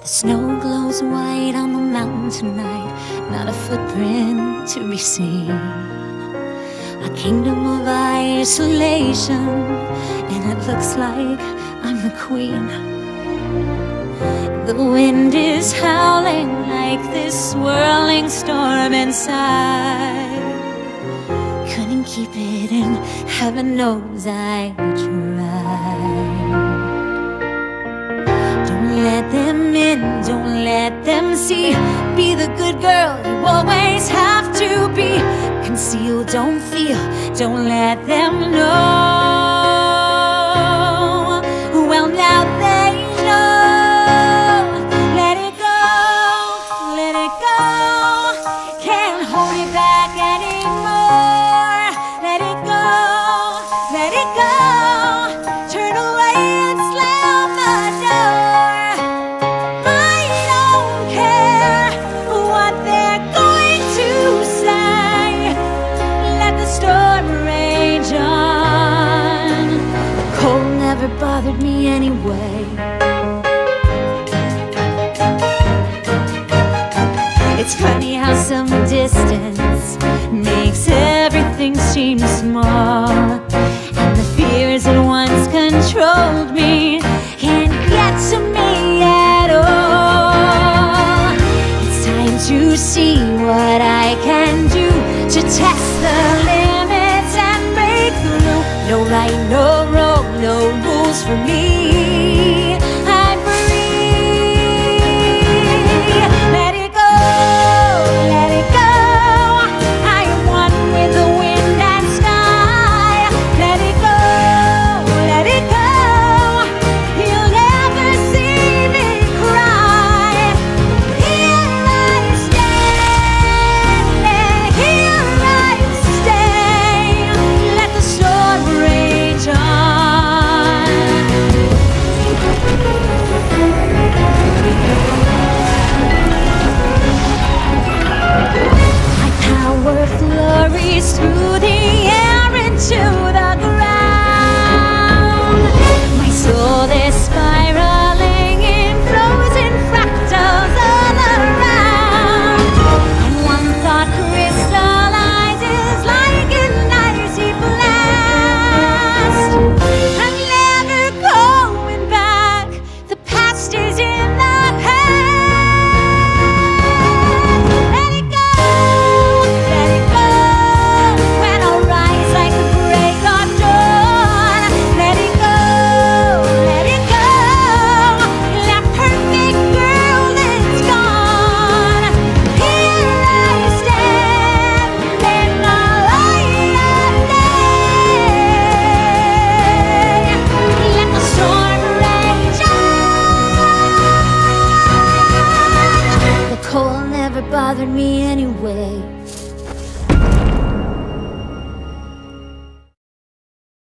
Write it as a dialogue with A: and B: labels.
A: The snow glows white on the mountain tonight, not a footprint to be seen. A kingdom of isolation, and it looks like I'm the queen. The wind is howling like this swirling storm inside. Couldn't keep it in, heaven knows I tried. Don't let them in, don't let them see. Be the good girl you always have to be. Conceal, don't feel, don't let them know. Well, now they know. Let it go, let it go. Can't hold it back anymore. Let it go, let it go. Turn away and slam the door. I don't care what they're going to say. Let the storm rage on. The cold never bothered me anyway. It's funny how some distance makes everything seem small, and the fears that once controlled me can't get to me at all. It's time to see what I can do to test the limits and break through. No right, no wrong, no rules for me. I'm free. Let it go, let it go. I am one with the wind and sky. Let it go, let it go. You'll never see me cry. Here I stand, here I stay. Let the storm rage on. My power flurries through the air into the ground. My soul is spiraling in frozen fractals all around. And one thought crystallizes like an icy blast. I'm never going back. The past is in the past. Let it go, let it go. When I'll rise like the break of dawn. Let it go, let it go. That perfect girl is gone. Here I stand in the light of day. Let the storm rage on. The cold never bothered me anyway.